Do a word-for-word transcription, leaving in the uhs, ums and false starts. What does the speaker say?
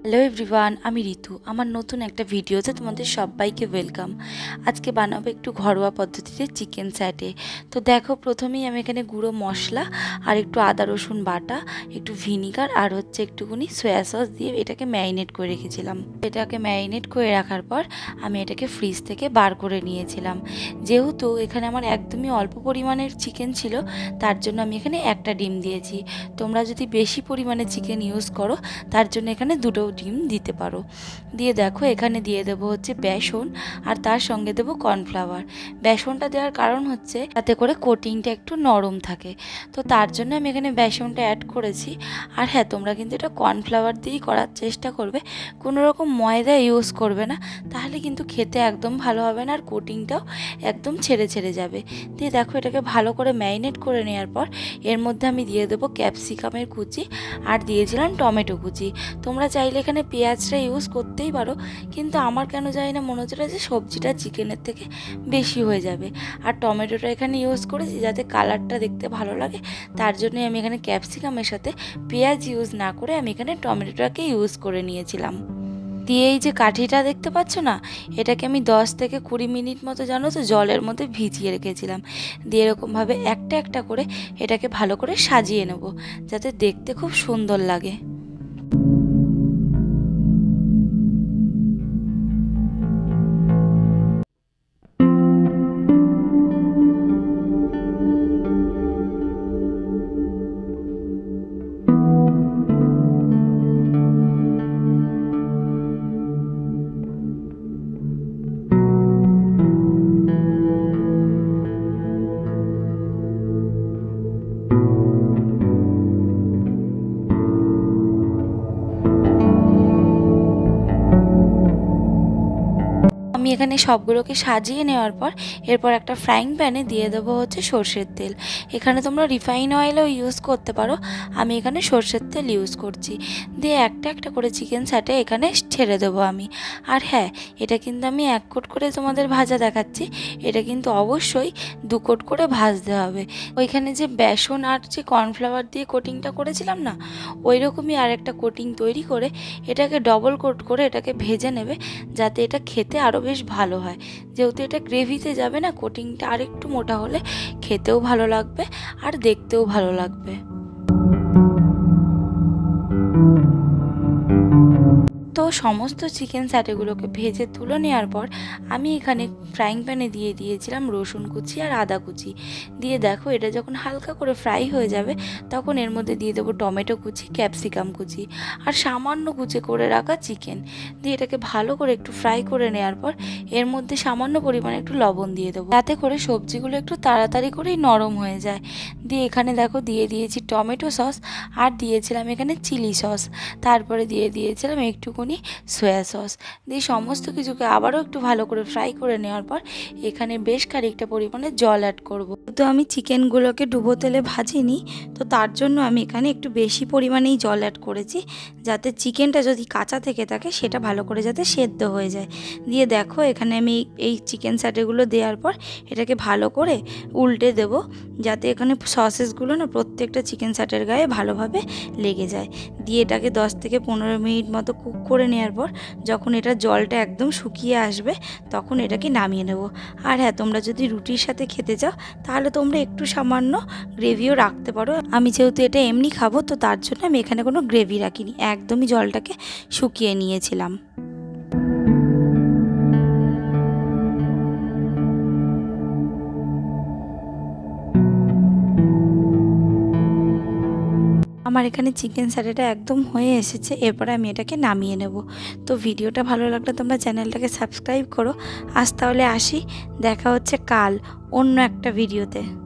Hello everyone, আমি ঋতু। আমার নতুন একটা ভিডিওতে তোমাদের সবাইকে ওয়েলকাম। আজকে বানাবো একটু ঘরোয়া পদ্ধতিতে চিকেন স্যাটে। তো দেখো, প্রথমেই আমি এখানে গুঁড়ো মশলা আর একটু আদা রসুন বাটা, একটু ভিনিগার আর হচ্ছে একটুখানি সয়া সস দিয়ে এটাকে ম্যারিনেট করে রেখেছিলাম। এটাকে ম্যারিনেট করে রাখার পর আমি এটাকে ফ্রিজ থেকে বার করে নিয়েছিলাম। যেহেতু এখানে আমার একদমই অল্প পরিমাণের চিকেন ছিল, তার জন্য আমি এখানে একটা ডিম দিয়েছি। তোমরা যদি বেশি পরিমাণে চিকেন ইউজ করো, তার জন্য এখানে দুটো ডিম দিতে পারো। দিয়ে দেখো, এখানে দিয়ে দেবো হচ্ছে বেসন আর তার সঙ্গে দেবো কর্নফ্লাওয়ার। বেসনটা দেওয়ার কারণ হচ্ছে তাতে করে কোটিংটা একটু নরম থাকে, তো তার জন্য আমি এখানে বেসনটা অ্যাড করেছি। আর হ্যাঁ, তোমরা কিন্তু এটা কর্নফ্লাওয়ার দিয়েই করার চেষ্টা করবে, কোনো রকম ময়দা ইউজ করবে না, তাহলে কিন্তু খেতে একদম ভালো হবে না আর কোটিংটাও একদম ছেড়ে ছেড়ে যাবে। দিয়ে দেখো, এটাকে ভালো করে ম্যারিনেট করে নেওয়ার পর এর মধ্যে আমি দিয়ে দেবো ক্যাপসিকামের কুচি আর দিয়েছিলাম টমেটো কুচি। তোমরা চাইলে এখানে পেঁয়াজটা ইউজ করতেই পারো, কিন্তু আমার কেন জানি না মনে হচ্ছিল যে সবজিটা চিকেনের থেকে বেশি হয়ে যাবে। আর টমেটোটা এখানে ইউজ করেছি যাতে কালারটা দেখতে ভালো লাগে, তার জন্যই আমি এখানে ক্যাপসিকামের সাথে পেঁয়াজ ইউজ না করে আমি এখানে টমেটোটাকে ইউজ করে নিয়েছিলাম। দিয়ে এই যে কাঠিটা দেখতে পাচ্ছ না, এটাকে আমি দশ থেকে কুড়ি মিনিট মতো জানো তো জলের মধ্যে ভিজিয়ে রেখেছিলাম। দিয়ে এরকমভাবে একটা একটা করে এটাকে ভালো করে সাজিয়ে নেব, যাতে দেখতে খুব সুন্দর লাগে। আমি এখানে সবগুলোকে সাজিয়ে নেওয়ার পর এরপর একটা ফ্রাইং প্যানে দিয়ে দেবো হচ্ছে সর্ষের তেল। এখানে তোমরা রিফাইন অয়েলও ইউজ করতে পারো, আমি এখানে সর্ষের তেল ইউজ করছি। দিয়ে একটা একটা করে চিকেন স্যাটে এখানে ছেড়ে দেবো আমি। আর হ্যাঁ, এটা কিন্তু আমি এক কোট করে তোমাদের ভাজা দেখাচ্ছি, এটা কিন্তু অবশ্যই দু কোট করে ভাজতে হবে। ওইখানে যে বেসন আর যে কর্নফ্লাওয়ার দিয়ে কোটিংটা করেছিলাম না, ওই রকমই আর একটা কোটিং তৈরি করে এটাকে ডবল কোট করে এটাকে ভেজে নেবে, যাতে এটা খেতে আরও বেশ ভালো হয়। যেহেতু এটা গ্রেভিতে যাবে না, কোটিংটা আর একটু মোটা হলে খেতেও ভালো লাগবে আর দেখতেও ভালো লাগবে। তো সমস্ত চিকেন স্যাটেগুলোকে ভেজে তুলে নেওয়ার পর আমি এখানে ফ্রাইং প্যানে দিয়ে দিয়েছিলাম রসুন কুচি আর আদা কুচি। দিয়ে দেখো, এটা যখন হালকা করে ফ্রাই হয়ে যাবে তখন এর মধ্যে দিয়ে দেবো টমেটো কুচি, ক্যাপসিকাম কুচি আর সামান্য কুচি করে রাখা চিকেন। দিয়ে এটাকে ভালো করে একটু ফ্রাই করে নেওয়ার পর এর মধ্যে সামান্য পরিমাণে একটু লবণ দিয়ে দেবো, যাতে করে সবজিগুলো একটু তাড়াতাড়ি করেই নরম হয়ে যায়। দিয়ে এখানে দেখো দিয়ে দিয়েছি টমেটো সস আর দিয়েছিলাম এখানে চিলি সস, তারপরে দিয়ে দিয়েছিলাম একটুখানি সয়া সস। দিয়ে সমস্ত কিছুকে আবারও একটু ভালো করে ফ্রাই করে নেওয়ার পর এখানে বেশ খানিকটা পরিমাণে জল অ্যাড করব। তো আমি চিকেনগুলোকে ডুবো তেলে ভাজিনি, তো তার জন্য আমি এখানে একটু বেশি পরিমাণেই জল অ্যাড করেছি, যাতে চিকেনটা যদি কাঁচা থেকে থাকে সেটা ভালো করে যাতে সেদ্ধ হয়ে যায়। দিয়ে দেখো, এখানে আমি এই চিকেন স্যাটেগুলো দেওয়ার পর এটাকে ভালো করে উল্টে দেব, যাতে এখানে সসেসগুলো না প্রত্যেকটা চিকেন স্যাটের গায়ে ভালোভাবে লেগে যায়। দিয়ে এটাকে দশ থেকে পনেরো মিনিট মতো কুক করে নেওয়ার পর যখন এটা জলটা একদম শুকিয়ে আসবে তখন এটাকে নামিয়ে নেব। আর হ্যাঁ, তোমরা যদি রুটির সাথে খেতে চাও তাহলে তোমরা একটু সামান্য গ্রেভিও রাখতে পারো। আমি যেহেতু এটা এমনি খাবো, তো তার জন্য আমি এখানে কোনো গ্রেভি রাখিনি, একদমই জলটাকে শুকিয়ে নিয়েছিলাম। আমার এখানে চিকেন স্যাটেটা একদম হয়ে এসেছে, এরপরে আমি এটাকে নামিয়ে নেব। তো ভিডিওটা ভালো লাগলে তোমরা চ্যানেলটাকে সাবস্ক্রাইব করো। আজ তাহলে আসি, দেখা হচ্ছে কাল অন্য একটা ভিডিওতে।